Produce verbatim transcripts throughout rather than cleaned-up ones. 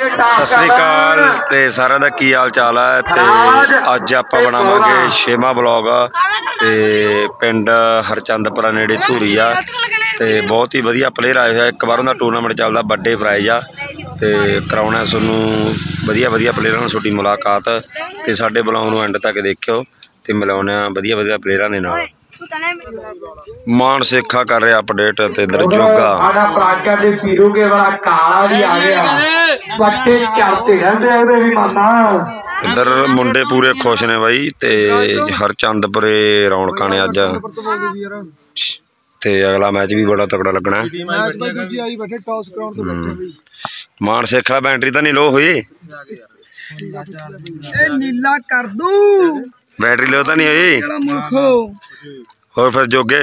सत श्री अकाल ते सारिਆਂ ਦਾ ਕੀ ਹਾਲ ਚਾਲ है। ते ਅੱਜ ਆਪਾਂ ਬਣਾਵਾਂਗੇ ਛੇਵਾਂ ब्लॉग ते पिंड हरचंदपुरा नेड़े धूरी आ ते बहुत ही वधिया प्लेयर आए हुए। एक बार उनका टूरनामेंट चलता बड़े प्राइज आ ते कराउणा सोनू वधिया वधिया प्लेयरां नाल छोटी मुलाकात ते साडे ब्लॉग नूं एंड तक देखियो ते मिलाउने वधिया वधिया प्लेयरां दे नाल। मान सेखा कर रहा अपडेट ते इधर जोगा इधर मुंडे पूरे खुश ने बई ते हरचंदपुरे रौनकां ने अज ते अगला मैच भी बड़ा तगड़ा लगना। मान सेखा बैटरी तो नहीं लो हुई बैटरी लो तो नहीं हुई और फिर जोगे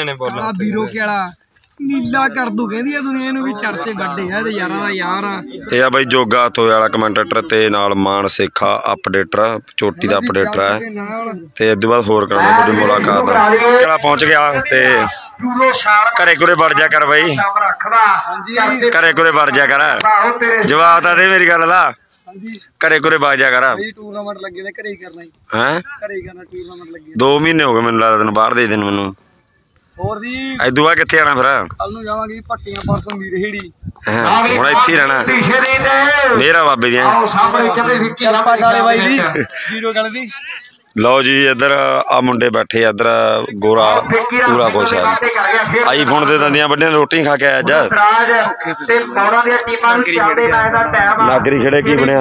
नीला कर दू कहंदी दुनिया नूं भी चर्चे गड्डे है ते यारां दा यार आ। ये बई जोगा थोए वाला कमेंटेटर ते नाल मान सेखा अपडेटर चोटी दा अपडेटर है ते इस बाद होर करांगे थोड़ी मुलाकात। केड़ा पहुंच गया ते घरे घुरे वड़ जा कर बई घरे घुरे वड़ जा कर जवाब तां दे मेरी गल दा घरे घुरे वग जा कर। टूरनामेंट लगे ने घरे करना है घरे करना टूरनामेंट लगे दो महीने हो गए मैनूं लगदा तैनूं बाहर दे दिन मैनूं ਹੋਰ ਜੀ ਇਦੋਂ ਬਾਅਦ ਕਿੱਥੇ ਆਣਾ ਫਿਰ ਕੱਲ ਨੂੰ ਜਾਵਾਂਗੇ ਪੱਟੀਆਂ ਪਰਸੋਂ ਵੀਰਹੇੜੀ ਹੁਣ ਇੱਥੇ ਹੀ ਰਹਿਣਾ ਮੇਰਾ ਬਾਬੇ ਦੀਆਂ ਕਿਰਪਾ ਕਾਲੇ ਬਾਈ ਜੀ ਜੀਰੋ ਗੱਲ ਦੀ। लो जी इधर आ मुंडे बैठे इधर गोरा पूरा कुछ है आई फोन दे दंदियां बड़ियां रोटी खा के अज नागरी खड़े की बनया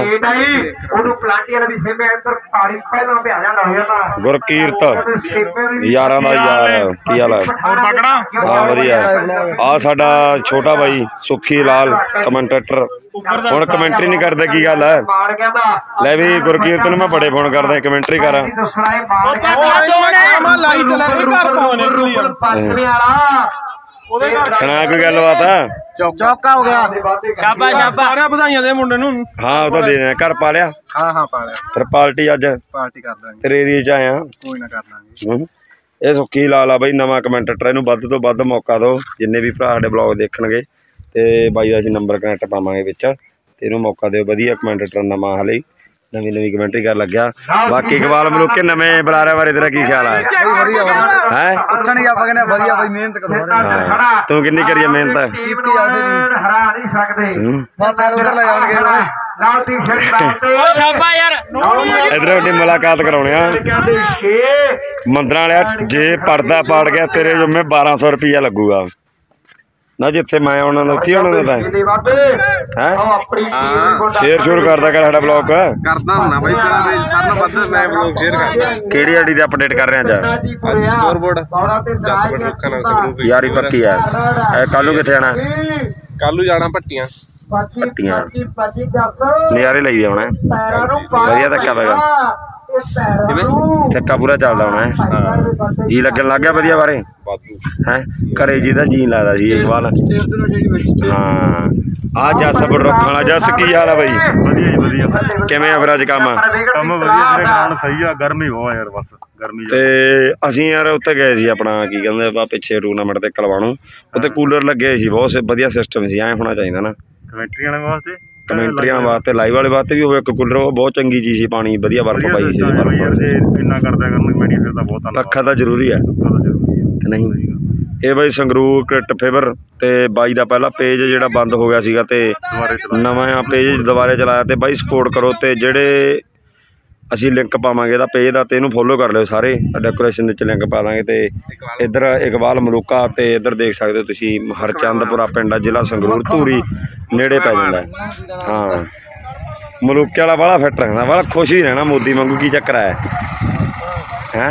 गुरकीरत यारां दा यार की हाल है हाँ वधिया आ साडा छोटा भाई सुखी लाल कमेंटेटर हुण कमेंटरी नहीं करदा की गल है। लै भी गुरकीरत नूं मैं बड़े फोन करदा कमेंटरी करा सुना कोई गलबात चौका हो गया बधाइयां दे मुंडे नूं हाँ वो तो दे देना घर पा लिया हाँ हाँ पा लिया फिर पार्टी अज पार्टी कर देंगे तेरे एरिया च आया कोई ना कर लांगे। ये सुखी लाल आ बई नवां कमेंटेटर इहनूं वध तो वध मौका दो जिन्ने भी भरा साडे ब्लॉग देखणगे ते बाई दा असीं नंबर कनैक्ट पावांगे विच ते इहनूं मौका दिओ वधिया कमेंटेटर नवां हाले नवी नवी कमेंटरी कर लग्या। बाकी इकबाल मलूके नवे बुलारे बारे तेरा की ख्याल है? तू किन्नी करिए मेहनत इधर मुलाकात कराने मंदर वाले जे पर्दा पाड़ गया तेरे जुम्मे बारह सौ रुपया लगूगा ना जिथे मैं आना उत्थे आना है शेयर शोर करदा कर साडा ब्लॉग करदा हुंदा बई तेरा पेज सारे नाल वध मैं ब्लॉग शेयर करदा केड़ी आईडी ते अपडेट कर रहे हैं आज स्कोर बोर्ड दस मिनट रुकना ना ग्रुप यारी पक्की है। ए कल नूं किथे आना कल नूं जाना पट्टियां पट्टियां नज़ारे लई आउणा वधिया धक्का पेगा धक्का पूरा चलदा होना है जी लगन लग गया वधिया बारे है घरे जी दा जी लगदा सी इकबाल हाँ आ जस बड़ोखा वाला जस की हाल है बई वधिया जी वधिया किवें आ फिर अज काम काम वधिया जेहड़े ग्राउंड सही आ गर्मी बहुत यार बस गर्मी ते असीं यार उत्ते गए सी अपना की कहंदे आ पिछे टूरनामेंट ते कलवाणू उत्ते कूलर लगे सी बहुत वधिया सिस्टम सी ऐ होना चाहिए ना कमेंटरी वाले वास्ते कमेंटरी वास्ते लाइव वाले वास्ते भी हो एक कूलर बहुत चंगी चीज़ सी पानी वधिया बर्फ पाई सी इन्ना करदा करन मैडी फिर दा बहुत पक्खा तो जरूरी है कि नहीं। ये बई संगरूर क्रिकेट फेवर ते बाई दा पहला पेज जिहड़ा बंद हो गया सीगा ते नवां पेज दोबारे चलाया ते बाई सपोर्ट करो ते जिहड़े असीं लिंक पावांगे दा पेज दा ते इहनूं फॉलो कर लिओ सारे डेकोरेशन च लिंक पा दांगे ते इधर इकबाल मलूका ते इधर देख सकते हो तुसीं हरचंदपुरा पिंड जिला संगरूर धूरी नेड़े पै जांदा है। हाँ मलूके वाला बड़ा फिट रखना बड़ा खुश ही रहना मोदी वांगू की चक्कर है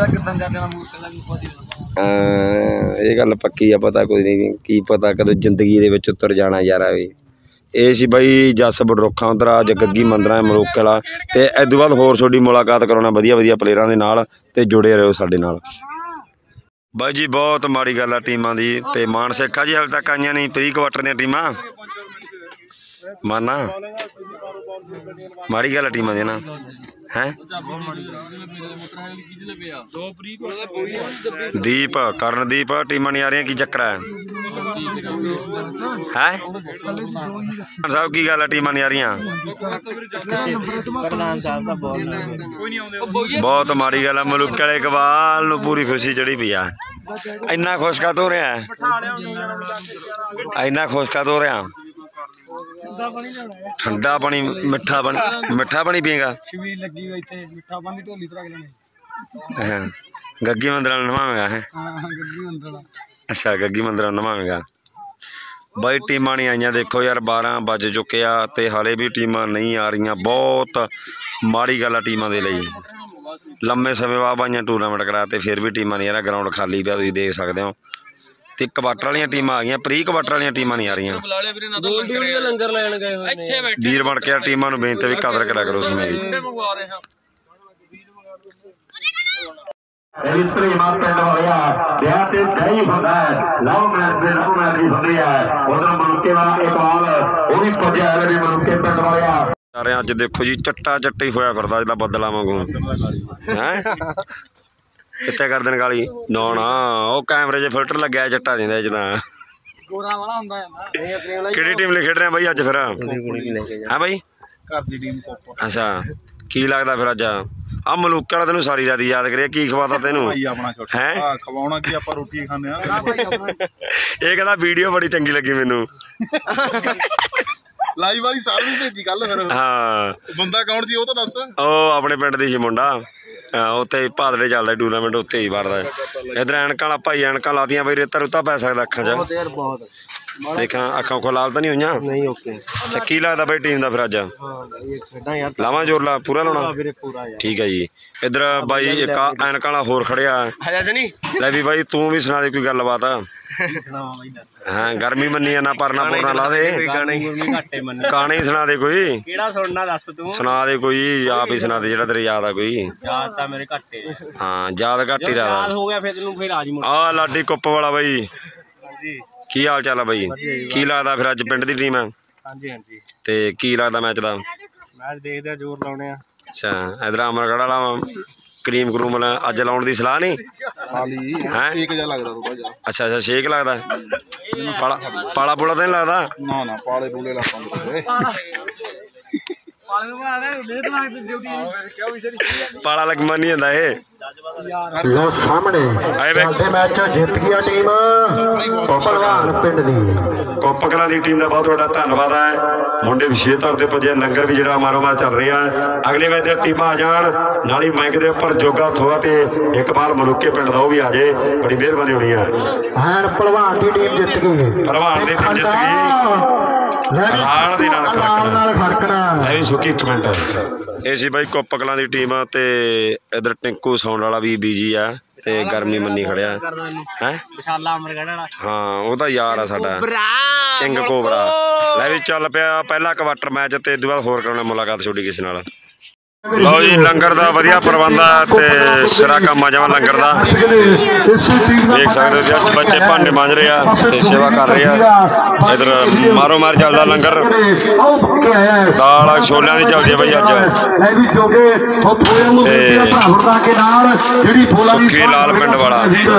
ये गल पक्की है पता कोई नहीं की पता कदों जिंदगी दे विच उतर जाना यार भी ये सी बई जस बड़रोखा उधर अज गग्गी मंदरा मलूके वाला ते इस बाद होर थोड़ी मुलाकात कराना वधिया वधिया प्लेयरां दे नाल ते जुड़े रहो साडे नाल। बाई जी बहुत माड़ी गल है टीमां दी ते मान सेखा जी हाले तक आईयां नहीं प्री क्वार्टर दी टीमां माना माड़ी गल टीम देना है। दीप करनदीप टीम नहीं आ रही, की चक्कर है है साहब, की गल है टीम नहीं आ रही? बहुत माड़ी गल है। मलूके वाले इकबाल नूं पूरी खुशी चढ़ी पई आ। इन्ना खुश का तो रहा, इन्ना खुश का तो रहा। ठंडा पानी मिठा पानी, मिठा पानी पिएगा? गग्गी मंदिर नवावेगा है? अच्छा गग्गी मंदिर नवावेगा। बई टीमां नहीं आईयां, देखो यार बारह बज चुके आ ते हाले भी टीमां नहीं आ रही। बहुत माड़ी गल है टीमां दे लई। लम्बे समय बाद आईयां टूरनामेंट करा ते फिर भी टीमां नहीं आ रहा। ग्राउंड खाली पिया, तुसीं देख सकते हो। ते क्वार्टर वाली टीमां आ गई, प्री क्वार्टर वाली टीमां नहीं आ रही। वीर बन के टीमां नूं बेनती भी कदर करा करो समय की। अज देखो जी चट्टा चट्टी होया फिरदा जिदा बदला वांगू है। कित्थे कर देन गाली ना ना, वो कैमरे च फिल्टर लग्या चट्टा दिंदा जिदा। किहड़ी टीम ले खेड रहे भाई अज फिर? है भाई अच्छा, की लगदा फिर अज आ मलूके वाला तेनू सारी रात याद करिया, की खवाता तेनू है? ये कहता वीडियो बड़ी चंगी लगी मैनू। लाइव वाली सारी भेजी कल फिर। हाँ बंदा कौन सी, वो तो दस। ओ अपने पिंड दी ही मुंडा, उत्थे भादड़े चलदा टूरनामेंट, उत्थे ही वड़दा। इधर ऐनकां वाला भाई ऐनकां लातियां बई रेता रुता पै सकदा अखां च। देखा अखां को लाल तो नहीं हुई? अच्छा की लगता भाई टीम का फिर अज? लावा जोर ला पूरा लाना? ठीक है जी। इधर भाई एक ऐनक वाला होर खड़िया लै भी भाई, तू भी सुना दे कोई गल बात। हाँ गर्मी मनी ना परना पुरना ला दे, गाने ही सुना दे कोई। सुना दे कोई, आप ही सुना दे जेड़ा तेरे याद आ कोई। हाँ याद घट ही रहा। आ लाडी कुप वाला भाई, की हाल चाल है भाई? की लगता फिर अज पिंड दी टीम है? ते की लगता मैच दा? मैच देखदे जोर लाउने आ। अच्छा इधर अमरगढ़ वाला क्रीम क्रूम अज लाउण दी सलाह नहीं है? अच्छा अच्छा शेक लगता पाला पाला पुला तो नहीं लगता? ना ना पाले पुले पाला लग मन नहीं आता है। लो सामने चलते मैच जित गई टीम कोपलवान पिंड दी। कोप कलां दी टीम का बहुत बड़ा धन्यवाद है। मुंडे विशेष तौर पर पुजे, लंगर भी जो मारो मार चल रहा है। अगले मैच टीम आ जान नाली माइक के उपर जोगा थोआ ते इकबाल मलूके पिंड का भी आ जाए, बड़ी मेहरबानी होनी है। भलवान की टीम जित गई, भलवान की टीम जित गई। सुखी एक मिनट ये सी भाई कोप कलां दी टीम ते इधर टिंकू साउंड वाला भी बिजी है ते गर्मी मनी खड़िया है। हाँ वो तो यार है साडा किंग कोबरा। लै भी चल पिया पहला क्वार्टर मैच ते इस बाद होर कराने मुलाकात छोड़ी किसी नाल। लो जी लंगर का वधिया प्रबंध है, सिरा काम आ जावा लंगर का। देख सकते हो बच्चे भांडे मांज रहे हैं, सेवा कर रहे हैं। इधर मारो मार चलता लंगर, दाल छोलियां की चलती है भाई अज। सुखी लाल पिंड वाला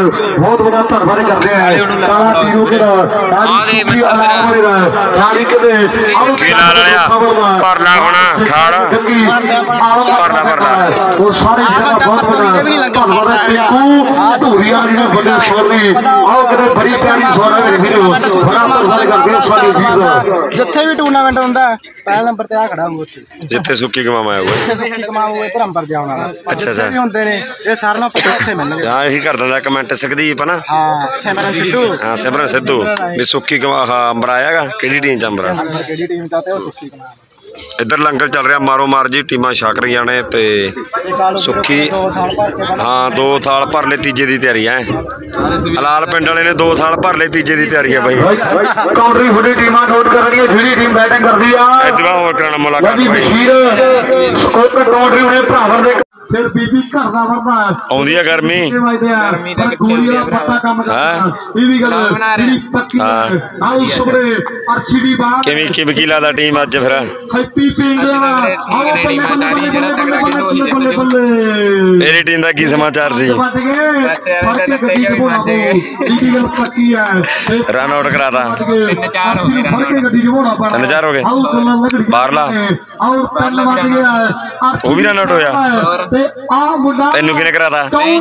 सुखी लाल भरना होना खाड़ भरना भरना जिथे भी टूर्नामेंट होंदा पहले नंबर ते आ खड़ा होਊ जिथे सुक्की कमाम आया होए सुक्की कमाम होए धर्मपुर जाण वाला। अच्छा अच्छा भी होंदे ने ये सारे नाल पता उत्थे मिलणगे। हां यही कर दिंदा कमेंट सकदीप है ना। हां सिमरन सिद्धू, हां सिमरन सिद्धू भी सुक्की कमा हां अंबर आएगा केड़ी टीम च अंबर केड़ी टीम चाहते हो सुक्की कमा। इधर लंगर चल रहा मारो मार जी, टीमां छक रही ने ते सुखी हाँ दो थाल भर ले, तीजे की तैयारी है। हलाल पिंड वाले ने दो थाल भर ले, तीजे की तैयारी है भाई। इधर होर कराना मुलाकात भाई। ਫਿਰ ਬੀਬੀ ਘਰ ਦਾ ਵਰਦਾ ਆਉਂਦੀ ਆ ਗਰਮੀ ਗਰਮੀ ਦਾ ਗੋਲੀ ਵਾਲਾ ਪੱਤਾ ਕੰਮ ਕਰਦਾ ਇਹ ਵੀ ਗੱਲ ਜਿਹੜੀ ਪੱਕੀ ਆਉ ਸਭਰੇ ਅਰਸ਼ੀ ਬਾਤ ਕਿਵੇਂ ਕਿਵੇਂ ਕੀ ਲੱਗਦਾ ਟੀਮ ਅੱਜ ਫਿਰ ਹੈਪੀ ਪਿੰਡ ਮੇਰੀ ਟੀਮ ਦਾ ਕੀ ਸਮਾਚਾਰ ਸੀ ਰਨ ਆਊਟ ਕਰਾਤਾ ਤਿੰਨ ਚਾਰ ਹੋ ਗਏ ਤਿੰਨ ਚਾਰ ਹੋ ਗਏ ਬਾਹਰਲਾ ਉਹ ਵੀ ਰਨ ਆਊਟ ਹੋਇਆ ਤੈਨੂੰ ਕਿਹਨੇ ਕਰਾਤਾ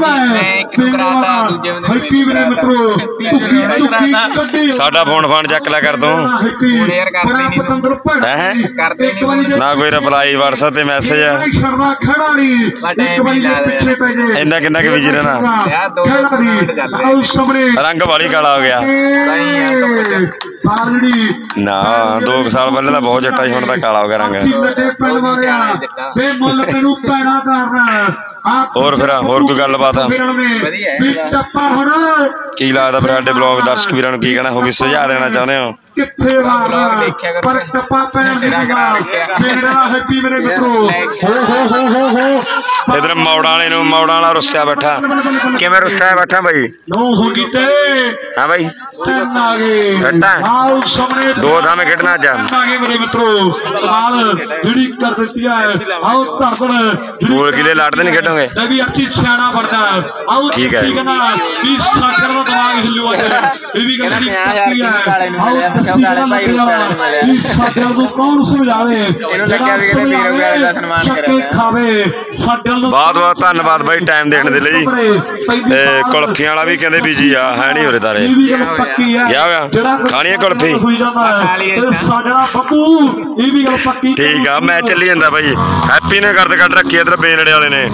ਸਾਡਾ ਫੋਨ ਫਾਨ ਚੱਕ ਲਿਆ ਕਰ ਤੂੰ ਹੈ ਨਾ ਕੋਈ ਰਿਪਲਾਈ WhatsApp ਤੇ ਮੈਸੇਜ ਆ ਇੰਨਾ ਕਿੰਨਾ ਕਿ ਬਿਜੀ ਰਹਿਣਾ ਰੰਗ ਵਾਲੀ ਕਾਲਾ ਹੋ ਗਿਆ ਨਾ ਦੋ ਸਾਲ ਪਹਿਲੇ ਤਾਂ ਬਹੁਤ ਜੱਟਾ ਸੀ ਹੁਣ ਤਾਂ ਕਾਲਾ ਹੋ ਗਿਆ ਰੰਗ ਹੋਰ ਫਿਰ ਹੋਰ ਕੋਈ ਗੱਲਬਾਤ ਕੀ ਲੱਗਦਾ ਫਿਰ ਸਾਡੇ ਬਲੌਗ ਦਰਸ਼ਕ ਵੀਰਾਂ ਨੂੰ ਕੀ ਕਹਿਣਾ ਹੋਗੀ ਸੁਝਾਅ ਦੇਣਾ ਚਾਹੁੰਦੇ ਹੋ ਇਧਰ ਮੌੜਾਂ ਵਾਲੇ ਨੂੰ ਮੌੜਾਂ ਵਾਲਾ ਰੁੱਸਿਆ ਬੈਠਾ ਕਿਵੇਂ ਰੁੱਸਿਆ ਬੈਠਾ ਬਾਈ ਹਾਂ ਬਾਈ ਦੋ ਥਾਵੇਂ ਖੇਡਣਾ ਅੱਜ ਗੋਲ ਕਿਲੇ ਲੜਦੇ ਨਹੀਂ ਖੇਡੋਗੇ ਠੀਕ ਹੈ ਬਹੁਤ ਬਹੁਤ ਧੰਨਵਾਦ ਬਾਈ ਟਾਈਮ ਦੇਣ ਦੇ ਲਈ ਤੇ ਕੁਲਫੀਆਂ ਵਾਲਾ ਵੀ ਕਹਿੰਦੇ ਬੀਜੀ ਆ ਹੈ ਨਹੀਂ ਹੋਰੇ ਤਾਰੇ ਗਿਆ ਹੋਇਆ ਖਾਣੀ ਹੈ ਕੁਲਫੀ ਠੀਕ ਆ ਮੈਂ ਚੱਲੀ ਜਾਂਦਾ ਬਾਈ ਹੈਪੀ ਨੇ ਗਰਦ ਕੱਢ ਰੱਖੀ ਇਧਰ ਬੇਨੜੇ ਵਾਲੇ ਨੇ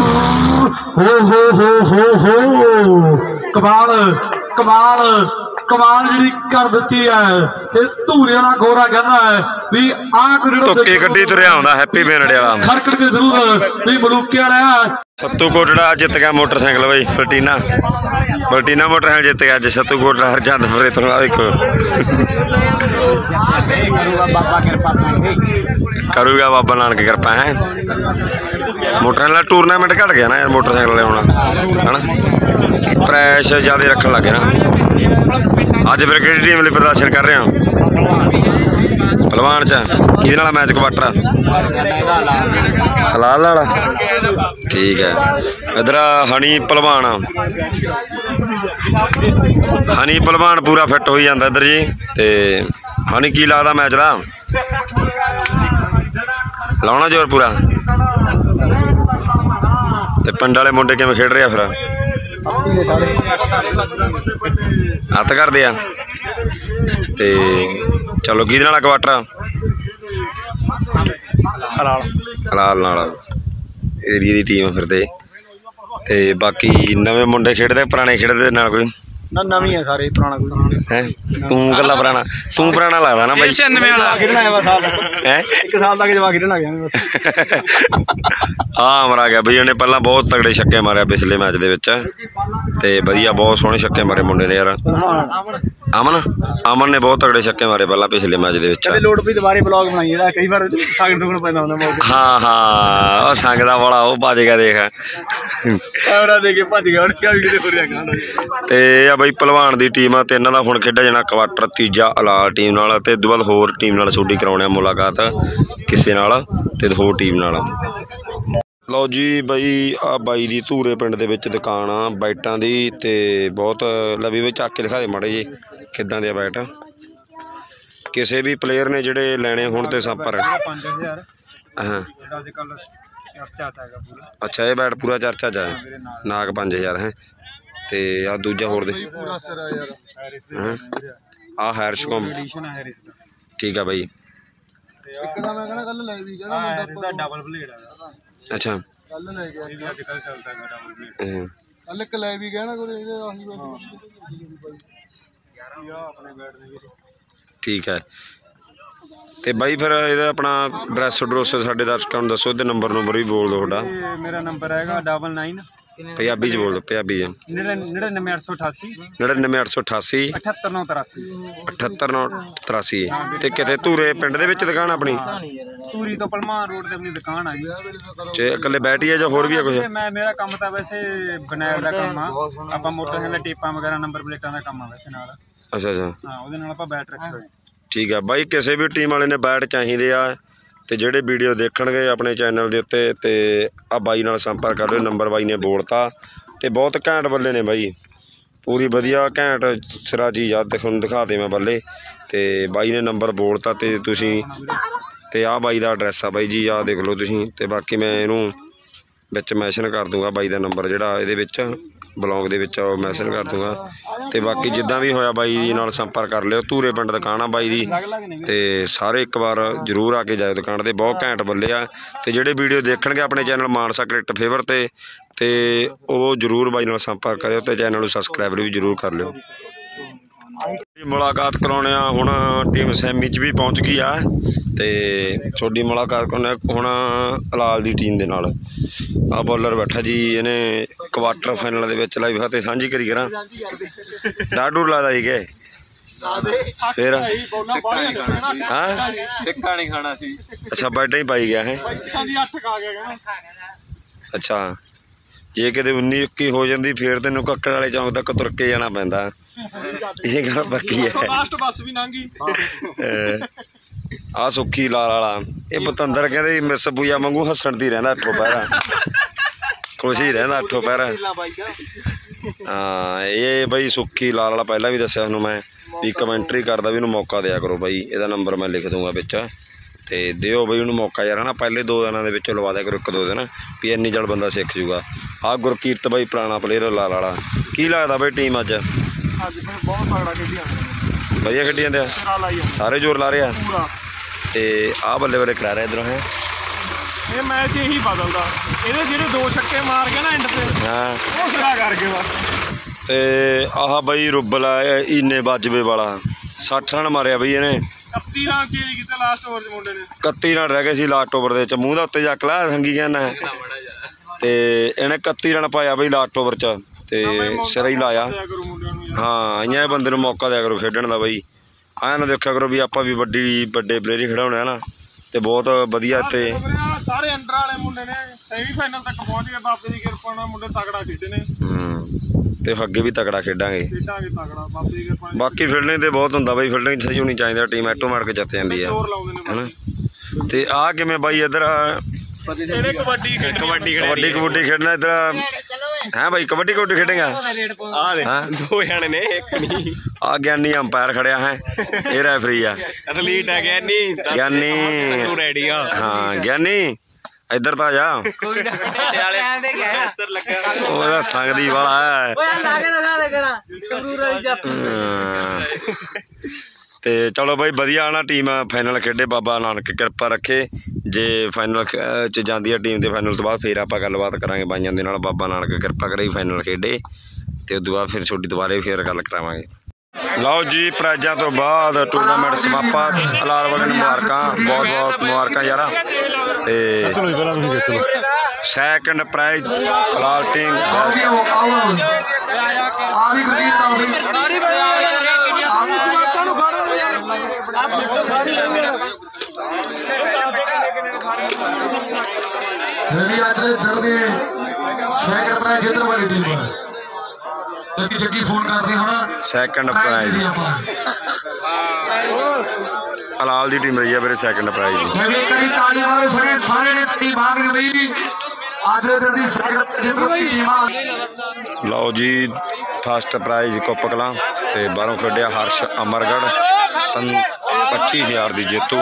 ਕਮਾਲ ਕਮਾਲ ਕਮਾਲ ਜਿਹੜੀ ਕਰ ਦਿੱਤੀ ਹੈ ਤੇ ਧੂਰੇ ਵਾਲਾ ਗੋਰਾ ਕਹਿੰਦਾ ਹੈ ਵੀ ਆਹ ਧੁੱਕੇ ਗੱਡੀ ਤੁਰਿਆ ਆਉਂਦਾ ਹੈਪੀ ਬੇਨੜੇ ਵਾਲਾ ਖੜਕੜ ਕੇ ਜ਼ਰੂਰ ਵੀ ਮਲੂਕੇ ਵਾਲਾ ਸੱਤੂ ਕੋਟੜਾ ਜਿੱਤ ਗਿਆ ਮੋਟਰਸਾਈਕਲ ਬਾਈ ਪਲਟੀਨਾ ਪਲਟੀਨਾ ਮੋਟਰਸਾਈਕਲ ਜਿੱਤ ਗਿਆ ਅੱਜ ਸੱਤੂ ਕੋਟੜਾ ਹਰਜੰਦਪੁਰੇ ਤੋਂ ਆ ਦੇਖੋ ਕਰੂਗਾ ਬਾਬਾ ਨਾਨਕ ਕਿਰਪਾ ਹੈ ਮੋਟਰਸਾਈਕਲ ਦਾ ਟੂਰਨਾਮੈਂਟ ਘਟ ਗਿਆ ਨਾ ਯਾਰ ਮੋਟਰਸਾਈਕਲ ਵਾਲੇ ਹੁਣ ਹਨਾ ਪ੍ਰੈਸ਼ ਜ਼ਿਆਦਾ ਰੱਖਣ ਲੱਗੇ ਨਾ ਅੱਜ ਫਿਰ ਕਿਹੜੀ ਟੀਮ ਲਈ ਪ੍ਰਦਰਸ਼ਨ ਕਰ ਰਹੇ ਹੋ ਪਹਿਲਵਾਨ ਚ ਕਿਹਦੇ ਨਾਲ ਮੈਚ ਕਵਾਟਰ ਹਲਾਲ ਨਾਲ ਠੀਕ ਹੈ ਇਧਰ ਹਨੀ ਪਹਿਲਵਾਨ ਹਨੀ ਪਹਿਲਵਾਨ ਪੂਰਾ ਫਿੱਟ ਹੋਈ ਜਾਂਦਾ ਇੱਧਰ ਜੀ ਤੇ ਹਨੀ ਕੀ ਲੱਗਦਾ ਮੈਚ ਦਾ ਲਾਉਣਾ ਜ਼ੋਰ ਪੂਰਾ ਤੇ ਪਿੰਡ ਵਾਲੇ ਮੁੰਡੇ ਕਿਵੇਂ ਖੇਡ ਰਹੇ ਆ ਫਿਰ ਹੱਥ ਕਰਦੇ ਆ ਤੇ ਚਲੋ ਕਿਹਦੇ ਨਾਲ ਕਵਾਟਰ ਹਲਾਲ ਨਾਲ ਏਰੀਏ ਦੀ ਟੀਮ ਫਿਰਦੇ ਤੇ ਬਾਕੀ ਨਵੇਂ ਮੁੰਡੇ ਖੇਡਦੇ ਪੁਰਾਣੇ ਖੇਡਦੇ ਨਾਲ ਕੋਈ ਨਾ ਨਵੀਂ ਹੈ ਸਾਰੇ ਪੁਰਾਣਾ ਕੋਈ ਹੈ ਤੂੰ ਗੱਲਾਂ ਪੁਰਾਣਾ ਤੂੰ ਪੁਰਾਣਾ ਲੱਗਦਾ ਨਾ ਬਾਈ ਛਿਆਨਵੇਂ ਵਾਲਾ ਖੇਡਣਾ ਹੈ ਬਸ ਹੈ ਇੱਕ ਸਾਲ ਤੱਕ ਜਵਾ ਖੇਡਣਾ ਗਿਆ ਬਸ ਹਾਂ ਮਰਾ ਗਿਆ ਬਈ ਉਹਨੇ ਪਹਿਲਾਂ ਬਹੁਤ ਤਗੜੇ ਛੱਕੇ ਮਾਰਿਆ ਪਿਛਲੇ ਮੈਚ ਦੇ ਵਿੱਚ ਤੇ ਵਧੀਆ ਬਹੁਤ ਸੋਹਣੇ ਛੱਕੇ ਮਾਰੇ ਮੁੰਡੇ ਨੇ ਯਾਰ ਅਮਨ ਅਮਨ ਨੇ ਬਹੁਤ ਤਗੜੇ ਛੱਕੇ ਮਾਰੇ ਪਹਿਲਾਂ ਪਿਛਲੇ ਮੈਚ ਦੇ ਵਿੱਚ ਕਦੇ ਲੋਡ ਵੀ ਦੁਬਾਰੇ ਬਲੌਗ ਬਣਾਈ ਜਿਹੜਾ ਕਈ ਵਾਰ ਸੰਗ ਦੁਗਣ ਪੈਂਦਾ ਹੁੰਦਾ ਮੌਕੇ ਹਾਂ ਹਾਂ ਉਹ ਸੰਗ ਦਾ ਵਾਲਾ ਉਹ ਭੱਜ ਗਿਆ ਦੇਖ ਕੈਮਰਾ ਦੇ ਕੇ ਭੱਜ ਗਿਆ ਉਹਨੇ ਕਿਹਾ ਵੀ ਕਿਤੇ ਫੁਰਿਆ ਗਾਂ ਤੇ ਆ ਬਈ ਪਹਿਲਵਾਨ ਦੀ ਟੀਮ ਆ ਤੇ ਇਹਨਾਂ ਦਾ ਹੁਣ ਖੇਡਿਆ ਜਾਣਾ ਕੁਆਟਰ ਤੀਜਾ ਅਲਾਲ ਟੀਮ ਨਾਲ ਤੇ ਇਦੋਂ ਬਾਅਦ ਹੋਰ ਟੀਮ ਨਾਲ ਛੋਟੀ ਕਰਾਉਣੇ ਆ ਮੁਲਾਕਾਤ ਕਿਸੇ ਨਾਲ ਤੇ ਹੋਰ ਟੀਮ ਨਾਲ ਲਓ ਜੀ ਬਾਈ ਆ ਬਾਈ ਦੀ ਧੂਰੇ ਪਿੰਡ ਦੇ ਵਿੱਚ ਦੁਕਾਨ ਆ ਬਾਈਟਾਂ ਦੀ ਤੇ ਬਹੁਤ ਲਵੀ ਵਿੱਚ ਚੱਕ ਕੇ ਦਿਖਾ ਦੇ ਮਾੜੇ ਜੀ ਕਿੱਦਾਂ ਦੇ ਆ ਬਾਈਟ ਕਿਸੇ ਵੀ ਪਲੇਅਰ ਨੇ ਜਿਹੜੇ ਲੈਣੇ ਹੁਣ ਤੇ ਸੰਪਰ ਪੰਜ ਹਜ਼ਾਰ ਹਾਂ ਜਿਹੜਾ ਅੱਜ ਕੱਲ ਚਰਚਾ ਚ ਹੈਗਾ ਪੂਰਾ ਅੱਛਾ ਇਹ ਬੈਟ ਪੂਰਾ ਚਰਚਾ ਚ ਹੈ ਨਾਗ ਪੰਜ ਹਜ਼ਾਰ ਹੈ ਤੇ ਆ ਦੂਜਾ ਹੋਰ ਦੇ ਪੂਰਾ ਸਿਰ ਆ ਯਾਰ ਹੈਰਿਸ ਹਾਂ ਆ ਹੈਰਿਸ ਕੋਮ ਐਡੀਸ਼ਨ ਹੈ ਹੈਰਿਸ ਦਾ ਠੀਕ ਆ ਬਾਈ ਇੱਕ ਤਾਂ ਮੈਂ ਕਹਿੰਦਾ ਕੱਲ ਲੈ ਵੀ ਕਹਿੰਦਾ ਹੈਰਿਸ ਦਾ ਡਬਲ ਬਲੇਡ ਆ ਅੱਛਾ ਕੱਲ ਲੈ ਗਿਆ ਇਹ ਵੀ ਅੱਜ ਕੱਲ ਚੱਲਦਾ ਹੈ ਡਬਲ ਬਲੇਡ ਹਾਂ ਕੱਲ ਇੱਕ ਲੈ ਵੀ ਗਿਆ ਨਾ ਕੋਈ ਇਹਦੇ ਆਹੀ ਬਾਈ ਆਪਣੇ ਬੈਟ ਦੇ ਠੀਕ ਹੈ ਤੇ ਬਾਈ ਫਿਰ ਇਹਦਾ ਆਪਣਾ ਐਡਰੈਸ ਐਡਰੈਸ ਸਾਡੇ ਦਰਸ਼ਕਾਂ ਨੂੰ ਦੱਸੋ ਤੇ ਨੰਬਰ ਨੰਬਰ ਵੀ ਬੋਲ ਦਿਓ ਤੁਹਾਡਾ ਮੇਰਾ ਨੰਬਰ ਹੈਗਾ ਡਬਲ ਨਾਈਨ ਪੰਜਾਬੀ 'ਚ ਬੋਲ ਦਿਓ, ਪੰਜਾਬੀ 'ਚ। ਨੜਿਨਵੇਂ ਅੱਠ ਸੌ ਅਠਾਸੀ ਨੜਿਨਵੇਂ ਅੱਠ ਸੌ ਅਠਾਸੀ ਅਠੱਤਰ ਨੌ ਤਰਾਸੀ ਅਠੱਤਰ ਨੌ ਤਰਾਸੀ। ਤੇ ਕਿਤੇ ਧੂਰੇ ਪਿੰਡ ਦੇ ਵਿੱਚ ਦੁਕਾਨ ਆਪਣੀ? ਧੂਰੀ ਤੋਂ ਭਲਮਾਨ ਰੋਡ ਤੇ ਆਪਣੀ ਦੁਕਾਨ ਆ ਜੀ। ਤੇ ਇਕੱਲੇ ਬੈਠੀ ਆ ਜਾਂ ਹੋਰ ਵੀ ਆ ਕੁਝ? ਮੈਂ ਮੇਰਾ ਕੰਮ ਤਾਂ ਵੈਸੇ ਬਨੈਲ ਦਾ ਕੰਮ ਆ, ਆਪਾਂ ਮੋਟਰਸਾਈਕਲ ਦੇ ਟੇਪਾਂ ਵਗੈਰਾ ਨੰਬਰ ਪਲੇਟਾਂ ਦਾ ਕੰਮ ਆ ਵੈਸੇ ਨਾਲ। ਅੱਛਾ ਅੱਛਾ ਹਾਂ, ਉਹਦੇ ਨਾਲ ਆਪਾਂ ਬੈਟ ਰੱਖੇ ਹੋਏ। ਠੀਕ ਆ ਬਾਈ, ਕਿਸੇ ਵੀ ਟੀਮ ਵਾਲੇ ਨੇ ਬੈਟ ਚਾਹੀਦੇ ਆ ਤੇ ਜਿਹੜੇ ਵੀਡੀਓ ਦੇਖਣਗੇ ਆਪਣੇ ਚੈਨਲ ਦੇ ਉੱਤੇ ਤੇ ਆ ਬਾਈ ਨਾਲ ਸੰਪਰਕ ਕਰ ਲਿਓ। ਨੰਬਰ ਬਾਈ ਨੇ ਬੋਲਤਾ ਤੇ ਬਹੁਤ ਘੈਂਟ ਬੱਲੇ ਨੇ ਬਾਈ, ਪੂਰੀ ਵਧੀਆ ਘੈਂਟ ਸਿਰਾ ਚੀਜ਼ ਆ। ਤੁਹਾਨੂੰ ਦਿਖਾ ਦੇ ਮੈਂ ਬੱਲੇ ਤੇ ਬਾਈ ਨੇ ਨੰਬਰ ਬੋਲਤਾ ਤੇ ਤੁਸੀਂ ਤੇ ਆਹ ਬਾਈ ਦਾ ਐਡਰੈਸ ਆ ਬਾਈ ਜੀ, ਆਹ ਦੇਖ ਲਓ ਤੁਸੀਂ। ਤੇ ਬਾਕੀ ਮੈਂ ਇਹਨੂੰ ਵਿੱਚ ਮੈਂਸ਼ਨ ਕਰ ਦੂੰਗਾ ਬਾਈ ਦਾ ਨੰਬਰ ਜਿਹੜਾ ਇਹਦੇ ਵਿੱਚ ਬਲੌਗ ਦੇ ਵਿੱਚ ਉਹ ਮੈਂਸ਼ਨ ਕਰ ਦੂੰਗਾ। ਤੇ ਬਾਕੀ ਜਿੱਦਾਂ ਵੀ ਹੋਇਆ ਬਾਈ ਜੀ ਨਾਲ ਸੰਪਰਕ ਕਰ ਲਿਓ। ਧੂਰੇ ਪਿੰਡ ਦੁਕਾਨ ਆ ਬਾਈ ਦੀ ਤੇ ਸਾਰੇ ਇੱਕ ਵਾਰ ਜ਼ਰੂਰ ਆ ਕੇ ਜਾਇਓ ਦੁਕਾਨ ਤੇ, ਬਹੁਤ ਘੈਂਟ ਬੱਲੇ ਆ। ਤੇ ਜਿਹੜੇ ਵੀਡੀਓ ਦੇਖਣਗੇ ਆਪਣੇ ਚੈਨਲ ਮਾਨਸਾ ਕ੍ਰਿਕਟ ਫੇਵਰ ਤੇ ਤੇ ਉਹ ਜ਼ਰੂਰ ਬਾਈ ਨਾਲ ਸੰਪਰਕ ਕਰਿਓ ਤੇ ਚੈਨਲ ਨੂੰ ਸਬਸਕ੍ਰਾਈਬ ਵੀ ਜ਼ਰੂਰ ਕਰ ਲਿਓ। ਮੁਲਾਕਾਤ ਕਰਾਉਣੇ ਆ ਹੁਣ, ਟੀਮ ਸੈਮੀ 'ਚ ਵੀ ਪਹੁੰਚ ਗਈ ਆ ਤੇ ਤੁਹਾਡੀ ਮੁਲਾਕਾਤ ਕਰਾਉਣੇ ਹੁਣ ਹਲਾਲ ਦੀ ਟੀਮ ਦੇ ਨਾਲ। ਆ ਬੋਲਰ ਬੈਠਾ ਜੀ, ਇਹਨੇ ਕੁਆਟਰ ਫਾਈਨਲ ਦੇ ਵਿੱਚ ਲਾਈਵ ਫਤਿਹ ਸਾਂਝੀ ਕਰੀ ਕਰਾਂ। ਡਾਡੂ ਲਾਦਾ ਸੀ ਕਿ ਫਿਰ ਹਾਂ ਟਿੱਕਾ ਨਹੀਂ ਖਾਣਾ ਸੀ। ਅੱਛਾ, ਬੈਠਾ ਹੀ ਪਾਈ ਗਿਆ ਹੈ। ਅੱਛਾ, ਜੇ ਕਿਤੇ ਉੱਨੀ ਇੱਕੀ ਹੋ ਜਾਂਦੀ ਫਿਰ ਤੈਨੂੰ ਕੱਕੜ ਵਾਲੇ ਚੌਂਕ ਤੱਕ ਤੁਰ ਕੇ ਜਾਣਾ ਪੈਂਦਾ, ਇਹ ਗੱਲ ਪੱਕੀ ਹੈ। ਬੱਸ ਵੀ ਲੰਘੀ। ਆ ਸੁੱਖੀ ਲਾਲ ਵਾਲਾ ਇਹ ਪਤੰਦਰ ਕਹਿੰਦੇ ਮਿਸ ਬੂਆ ਵਾਂਗੂ ਹੱਸਣ ਦੀ ਰਹਿੰਦਾ ਅੱਠੋ ਪਹਿਰਾ, ਖੁਸ਼ੀ ਰਹਿੰਦਾ ਅੱਠੋ ਪਹਿਰਾ। ਹਾਂ, ਇਹ ਬਈ ਸੁੱਖੀ ਲਾਲ ਵਾਲਾ ਪਹਿਲਾਂ ਵੀ ਦੱਸਿਆ ਤੁਹਾਨੂੰ ਮੈਂ ਵੀ ਕਮੈਂਟਰੀ ਕਰਦਾ ਵੀ ਇਹਨੂੰ ਮੌਕਾ ਦਿਆ ਕਰੋ ਬਾਈ। ਇਹਦਾ ਨੰਬਰ ਮੈਂ ਲਿਖ ਦੂੰਗਾ ਵਿੱਚ ਤੇ ਦਿਓ ਬਈ ਉਹਨੂੰ ਮੌਕਾ ਯਾਰ ਨਾ, ਪਹਿਲੇ ਦੋ ਦਿਨਾਂ ਦੇ ਵਿੱਚ ਲਵਾ ਦਿਆ ਕਰੋ, ਇੱਕ ਦੋ ਦਿਨ ਵੀ ਇੰਨੀ ਜਲ ਬੰਦਾ ਸਿੱਖ ਜੂਗਾ। ਆਹ ਗੁਰਕੀਰਤ ਬਾਈ ਪੁਰਾਣਾ ਪਲੇਅਰ ਲਾਲ ਵਾਲਾ। ਕੀ ਲੱਗਦਾ ਬਾਈ ਟੀਮ ਅੱਜ? ਬਹੁਤ ਤਗੜਾ ਖੇਡਿਆ, ਵਧੀਆ ਖੇਡੀ ਜਾਂਦੇ ਆ ਸਾਰੇ, ਜ਼ੋਰ ਲਾ ਰਹੇ ਆ। ਤੇ ਆਹ ਬੱਲੇ ਬੱਲੇ ਕਰਾ ਰਿਹਾ ਇੱਧਰੋਂ ਹੈ। ਇਹ ਮੈਚ ਇਹੀ ਬਦਲਦਾ, ਇਹਦੇ ਜਿਹੜੇ ਦੋ ਛੱਕੇ ਮਾਰ ਕੇ ਨਾ ਐਂਡ ਤੇ, ਹਾਂ ਉਹ ਸਿਰਾ ਕਰ ਗਏ ਬਸ। ਤੇ ਆਹ ਬਾਈ ਰੁੱਬਲ ਆ ਇੰਨੇ ਬਾਜਵੇ ਵਾਲਾ, ਸੱਠ ਰਨ ਮਾਰਿਆ ਬਈ ਇਹਨੇ। ਇਕੱਤੀ ਰਨ ਚੇਂਜ ਕੀਤੇ ਲਾਸਟ ਓਵਰ 'ਚ ਮੁੰਡੇ ਨੇ। ਇਕੱਤੀ ਰਨ ਰਹਿ ਗਏ ਸੀ ਲਾਸਟ ਓਵਰ ਦੇ ਵਿੱਚ, ਮੂੰਹ ਦਾ ਉੱਤੇ ਚੱਕ ਲਾ ਸੰਗੀ ਕਹਿੰਦਾ। ਤੇ ਇਹਨੇ ਇਕੱਤੀ ਰਨ ਪਾਇਆ ਬਈ ਲਾਸਟ ਓਵਰ 'ਚ ਤੇ ਸਿਰਾ ਹੀ ਲਾਇਆ। ਹਾਂ, ਇਆਂ ਬੰਦੇ ਨੂੰ ਮੌਕਾ ਦਿਆ ਕਰੋ ਖੇਡਣ ਦਾ ਬਈ। ਐਂ ਨਾ ਦੇਖਿਆ ਕਰੋ ਵੀ ਆਪਾਂ ਵੀ ਵੱਡੀ ਵੱਡੇ ਪਲੇਅਰ ਹੀ ਖਿਡਾਉਣੇ ਆ ਨਾ। ਤੇ ਬਹੁਤ ਵਧੀਆ ਇੱਥੇ ਸਾਰੇ ਅੰਡਰ ਵਾਲੇ ਮੁੰਡੇ ਨੇ ਸੈਮੀ ਫਾਈਨਲ ਤੱਕ ਪਹੁੰਚ ਗਏ, ਬਾਬੇ ਦੀ ਕਿਰਪਾ ਨਾਲ ਮੁੰਡੇ ਤਗੜਾ ਖੇਡੇ ਨੇ। ਹੂੰ, ਤੇ ਅੱਗੇ ਵੀ ਤਗੜਾ ਖੇਡਾਂਗੇ ਖੇਡਾਂਗੇ ਤਗੜਾ ਬਾਬੇ ਦੀ ਕਿਰਪਾ। ਬਾਕੀ ਫੀਲਡਿੰਗ ਤੇ ਬਹੁਤ ਹੁੰਦਾ ਬਾਈ, ਫੀਲਡਿੰਗ ਸਹੀ ਹੋਣੀ ਚਾਹੀਦੀ, ਟੀਮ ਐਟੋਮੈਟਿਕ ਕੇ ਜਿੱਤ ਜਾਂਦੀ ਆ ਹਨਾ। ਤੇ ਆਹ ਕਿਵੇਂ ਬਾਈ ਇੱਧਰ ਕਬੱਡੀ ਕਬੱਡੀ ਕਬੱਡੀ ਕਬੱਡੀ ਖੇਡਣਾ ਇੱਧਰ ਹੈ ਬਾਈ? ਕਬੱਡੀ ਕਬੱਡੀ ਖੇਡੇਗਾ? ਹਾਂ, ਦੋ ਜਣੇ ਨੇ, ਇੱਕ ਨਹੀਂ। ਆ ਗਿਆਨੀ ਅੰਪਾਇਰ ਖੜਿਆ ਹੈ, ਇਹ ਰੈਫਰੀ ਆ। ਐਥਲੀਟ ਹੈ ਗਿਆਨੀ। ਗਿਆਨੀ ਰੈਡੀ ਆ। ਹਾਂ ਗਿਆਨੀ ਇੱਧਰ ਤਾਂ ਜਾ, ਉਹਦਾ ਸੰਗਦੀ ਵਾਲਾ ਹੈ। ਤੇ ਚਲੋ ਬਾਈ ਵਧੀਆ ਨਾ, ਟੀਮ ਫਾਈਨਲ ਖੇਡੇ, ਬਾਬਾ ਨਾਨਕ ਕਿਰਪਾ ਰੱਖੇ। ਜੇ ਫਾਈਨਲ 'ਚ ਜਾਂਦੀ ਹੈ ਟੀਮ ਦੇ ਫਾਈਨਲ ਤੋਂ ਬਾਅਦ ਫਿਰ ਆਪਾਂ ਗੱਲਬਾਤ ਕਰਾਂਗੇ ਬਾਈਆਂ ਦੇ ਨਾਲ। ਬਾਬਾ ਨਾਨਕ ਕਿਰਪਾ ਕਰੇ ਫਾਈਨਲ ਖੇਡੇ ਤੇ ਉਸ ਤੋਂ ਬਾਅਦ ਫਿਰ ਛੋਟੀ ਦੁਬਾਰੇ ਫਿਰ ਗੱਲ ਕਰਾਵਾਂਗੇ। ਲਓ ਜੀ, ਪ੍ਰਾਈਜ਼ਾਂ ਤੋਂ ਬਾਅਦ ਟੂਰਨਾਮੈਂਟ ਸਮਾਪਾ। ਹਲਾਲ ਵਾਲੇ ਨੂੰ ਮੁਬਾਰਕਾਂ, ਬਹੁਤ ਬਹੁਤ ਮੁਬਾਰਕਾਂ ਯਾਰਾ। ਤੇ ਸੈਕਿੰਡ ਪ੍ਰਾਈਜ਼ ਹਲਾਲ ਟੀਮ ਜੱਗੀ ਫੋਨ ਕਰਦੇ ਹੁਣ। ਸੈਕਿੰਡ ਪ੍ਰਾਈਜ਼ ਹਲਾਲ ਦੀ ਟੀਮ ਰਹੀ ਹੈ ਮੇਰੇ ਸੈਕਿੰਡ ਪ੍ਰਾਈਜ਼। ਸਾਰੇ ਨੇ ਤੀ ਭਾਗ ਗਈ ਅੱਜ ਦੀ ਲਓ ਜੀ, ਫਸਟ ਪ੍ਰਾਈਜ਼ ਕੁੱਪ ਕਲਾਂ ਤੇ ਬਾਹਰੋਂ ਖੇਡਿਆ ਹਰਸ਼ ਅਮਰਗੜ੍ਹ, ਪੱਚੀ ਹਜ਼ਾਰ ਦੀ ਜੇਤੂ।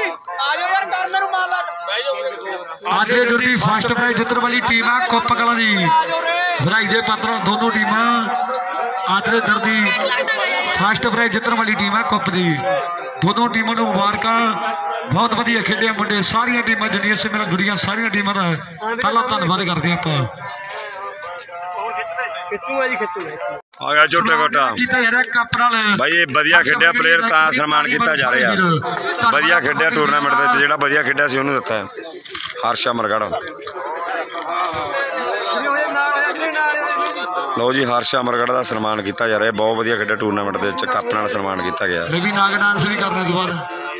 ਅੱਜ ਦੀ ਫਸਟ ਪ੍ਰਾਈਜ਼ ਜਿੱਤਣ ਵਾਲੀ ਟੀਮ ਆ ਕੁੱਪ ਕਲਾਂ ਦੀ। ਵਧਾਈ ਦੇ ਪਾਤਰ ਦੋਨੋਂ ਟੀਮਾਂ। ਅੱਜ ਦੇ ਦਰ ਦੀ ਫਸਟ ਪ੍ਰਾਈਜ਼ ਜਿੱਤਣ ਵਾਲੀ ਟੀਮ ਆ ਕੁੱਪ ਦੀ। ਦੋਨੋਂ ਟੀਮਾਂ ਨੂੰ ਮੁਬਾਰਕਾਂ, ਬਹੁਤ ਵਧੀਆ ਖੇਡੇ ਮੁੰਡੇ। ਸਾਰੀਆਂ ਟੀਮਾਂ ਜਿੰਨੀਆਂ ਸੀ ਮੇਰਾ ਜੁੜੀਆਂ ਸਾਰੀਆਂ ਟੀਮਾਂ ਦਾ ਪਹਿਲਾਂ ਧੰਨਵਾਦ ਕਰਦੇ ਆਪਾਂ। ਆ ਗਿਆ ਛੋਟਾ ਕੋਟਾ ਬਾਈ, ਇਹ ਵਧੀਆ ਖੇਡਿਆ ਪਲੇਅਰ ਤਾਂ ਸਨਮਾਨ ਕੀਤਾ ਜਾ ਰਿਹਾ। ਵਧੀਆ ਖੇਡਿਆ ਟੂਰਨਾਮੈਂਟ ਦੇ ਵਿੱਚ, ਜਿਹੜਾ ਵਧੀਆ ਖੇਡਿਆ ਸੀ ਉਹਨੂੰ ਦਿੱਤਾ ਹਰਸ਼ ਅਮਰਗੜ੍ਹ। ਲਓ ਜੀ ਹਰਸ਼ ਅਮਰਗੜ੍ਹ ਦਾ ਸਨਮਾਨ ਕੀਤਾ ਜਾ ਰਿਹਾ, ਬਹੁਤ ਵਧੀਆ ਖੇਡਿਆ ਟੂਰਨਾਮੈਂਟ ਦੇ ਵਿੱਚ, ਕੱਪ ਨਾਲ ਸਨਮਾਨ ਕੀਤਾ ਗਿਆ। ਇਹ ਵੀ ਨਾਗ ਡਾਂਸ ਵੀ ਕਰਨੇ ਤੋਂ ਬਾਅਦ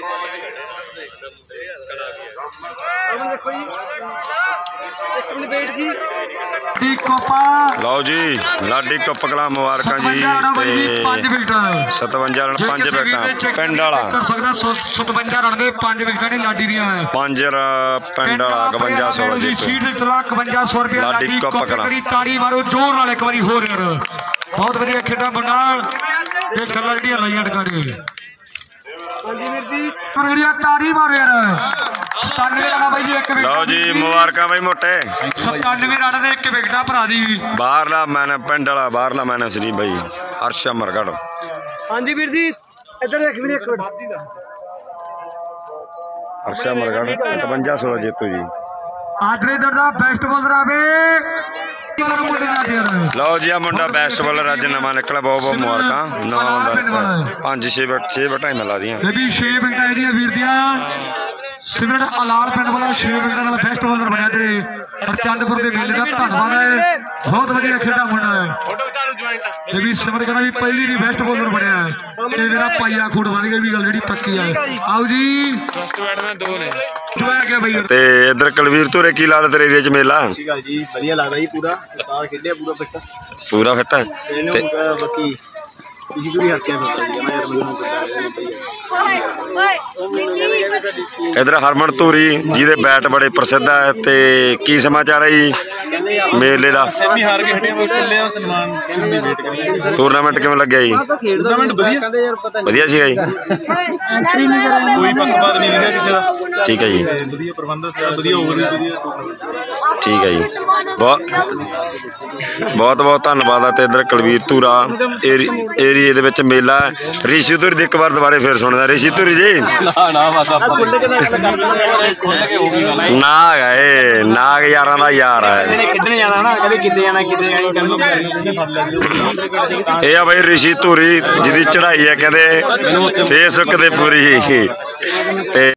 ਲਓ ਜੀ ਲਾਡੀ ਕੱਪ ਕਲਾ ਮੁਬਾਰਕਾਂ ਜੀ ਤੇ ਸਤਵੰਜਾ ਰਨ ਪੰਜ ਵਿਕਟਾਂ ਪਿੰਡ ਵਾਲਾ ਸਤਵੰਜਾ ਰਨ ਦੇ ਪੰਜ ਵਿਕਟਾਂ ਨੇ ਲਾਡੀ ਦੀਆਂ ਪੰਜ ਪਿੰਡ ਵਾਲਾ ਇਕਵੰਜਾ ਸੌ ਜੀ ਸੀਟ ਦੇ ਇਕਵੰਜਾ ਸੌ ਰੁਪਏ ਲਾਡੀ ਕੱਪ ਕਲਾ ਤਾੜੀ ਮਾਰੋ ਜ਼ੋਰ ਨਾਲ ਇੱਕ ਵਾਰੀ ਹੋਰ ਯਾਰ, ਬਹੁਤ ਵਧੀਆ ਖੇਡਾਂ ਮੁੰਡਾ ਇਹ ਗੱਲਾਂ ਜਿਹੜੀਆਂ ਲਾਈਆਂ ਟਕਾੜੇ। ਹਾਂਜੀ ਵੀਰ ਜੀ ਜਿਹੜੀਆਂ ਤਾੜੀ ਮਾਰੋ ਯਾਰ, ਸਤਾਨਵੇਂ ਰਨ ਬਾਈ ਜੀ ਇੱਕ ਵਿਕਟ। ਲਓ ਜੀ ਮੁਬਾਰਕਾਂ ਬਾਈ ਮੋਟੇ, ਸਤਾਨਵੇਂ ਰਨ ਦੇ ਇੱਕ ਵਿਕਟਾਂ ਭਰਾ ਦੀ। ਬਾਹਰਲਾ ਮੈਨ ਪਿੰਡ ਵਾਲਾ ਬਾਹਰਲਾ ਮੈਨ ਸ੍ਰੀ ਬਾਈ ਹਰਸ਼ ਅਮਰਗੜ੍ਹ। ਹਾਂਜੀ ਵੀਰ ਜੀ ਇੱਧਰ ਦੇਖ ਵੀਰ ਇੱਕ ਮਿੰਟ। ਹਰਸ਼ ਅਮਰਗੜ੍ਹ ਇਕਵੰਜਾ ਸੌ ਦਾ ਜੇਤੂ ਜੀ। ਆਦਰੇ ਦਾ ਬੈਸਟ ਬੋਲਰ ਆਵੇ। ਲਓ ਜੀ ਆ ਮੁੰਡਾ ਬੈਸਟ ਬੋਲਰ ਅੱਜ ਨਵਾਂ ਨਿਕਲਿਆ, ਬਹੁਤ ਬਹੁਤ ਮੁਬਾਰਕਾਂ। ਨਵਾਂ ਬੰਦਾ ਪੰਜ ਛੇ ਵਿਕਟ ਛੇ ਵਿਕਟਾਂ ਹੀ ਮਿਲਾ ਦੀਆਂ। ਇਹ ਵੀ ਛੇ ਵਿਕਟਾਂ ਇਹਦੀਆਂ ਵੀਰ ਦੀਆਂ। ਸਿਮਰਨ ਅਲਾਲ ਪਿੰਡ ਵਾਲਾ ਛੇ ਵਿਕਟਾਂ ਨਾਲ ਬੈਸਟ ਬੋਲਰ ਬਣਿਆ ਤੇ ਚੰਦਪੁਰ ਦੇ ਮੇਲੇ ਦਾ ਧੰਨਵਾਦ ਹੈ, ਬਹੁਤ ਵਧੀਆ ਖੇਡਾ ਮੁੰਡਾ ਹੈ। ਇਹ ਵੀ ਸਿਮਰ ਕਹਿੰਦਾ ਵੀ ਪਹਿਲੀ ਦੀ ਬੈਸਟ ਬੋਲਰ ਬਣਿਆ ਤੇ ਮੇਰਾ ਪਾਈਆ ਖੂਡ ਬਣ ਗਿਆ, ਵੀ ਗੱਲ ਜਿਹੜੀ ਪੱਕੀ ਹੈ। ਆਓ ਜੀ ਫਸਟ ਬੈਟਮੈਨ ਦੋ ਨੇ ਗਿਆ ਬਈ। ਤੇ ਇਧਰ ਕੁਲਵੀਰ ਧੂਰੇ ਕੀ ਲੱਗਦਾ ਤੇਰੇ ਏਰੀਆ ਚ ਮੇਲਾ? ਜੀ ਵਧੀਆ ਲੱਗਦਾ ਜੀ, ਪੂਰਾ ਸਟਾਰ ਖੇਡਿਆ ਪੂਰਾ ਫਿੱਟ ਪੂਰਾ ਫਿੱਟ ਹੈ ਤੇ ਬਾਕੀ ਤੁਸੀਂ ਪੂਰੀ ਹੱਕਿਆ ਫਿਰਦਾ ਜੀ ਨਾ ਯਾਰ ਮੈਨੂੰ ਇਧਰ ਹਰਮਨ ਧੂਰੀ ਜਿਹਦੇ ਬੈਟ ਬੜੇ ਪ੍ਰਸਿੱਧ ਹੈ, ਤੇ ਕੀ ਸਮਾਚਾਰ ਹੈ ਜੀ ਮੇਲੇ ਦਾ? ਸੈਮੀ ਹਾਰ ਕੇ ਹਟੇ ਬਸ ਚੱਲੇ ਆ ਸਨਮਾਨ ਦੀ ਵੇਟ ਕਰੀ। ਟੂਰਨਾਮੈਂਟ ਕਿਵੇਂ ਲੱਗਿਆ ਜੀ? ਟੂਰਨਾਮੈਂਟ ਵਧੀਆ ਕਹਿੰਦੇ ਯਾਰ, ਪਤਾ ਨਹੀਂ ਵਧੀਆ ਸੀਗਾ ਜੀ, ਕੋਈ ਪੱਖਪਾਤ ਨਹੀਂ ਹੈਗਾ ਕਿਸੇ ਦਾ। ਠੀਕ ਹੈ ਜੀ, ਵਧੀਆ ਪ੍ਰਬੰਧ ਸੀ, ਵਧੀਆ ਓਵਰ ਵਧੀਆ। ਠੀਕ ਹੈ ਜੀ, ਬਹੁਤ ਬਹੁਤ ਬਹੁਤ ਧੰਨਵਾਦ ਆ। ਤੇ ਇਧਰ ਕੁਲਵੀਰ ਧੂਰਾ ਏਰੀਏ ਦੇ ਵਿੱਚ ਮੇਲਾ ਰਿਸ਼ੀ ਧੂਰੀ ਦੀ ਇੱਕ ਵਾਰ ਦੁਬਾਰੇ ਫੇਰ ਸੁਣਦਾ। ਰਿਸ਼ੀ ਧੂਰੀ ਜੀ ਨਾ ਨਾ ਬਸ ਆਪਾਂ ਖੁੱਲ ਕੇ ਗੱਲ ਕਰ ਖੁੱਲ ਕੇ ਹੋ ਗਈ ਗੱਲ। ਨਾਗ ਹੈ, ਨਾਗ ਯਾਰਾਂ ਦਾ ਯਾਰ ਹੈ। ਇਹਨੇ ਖੇਡਣ ਜਾਣਾ ਨਾ, ਕਹਿੰਦੇ ਕਿੱਥੇ ਜਾਣਾ ਕਿੱਥੇ ਜਾਣਾ ਕੱਲ। ਇਹ ਆ ਬਈ ਰਿਸ਼ੀ ਧੂਰੀ ਜਿਹਦੀ ਚੜ੍ਹਾਈ ਹੈ ਕਹਿੰਦੇ ਫੇਸਬੁੱਕ ਤੇ ਪੂਰੀ ਤੇ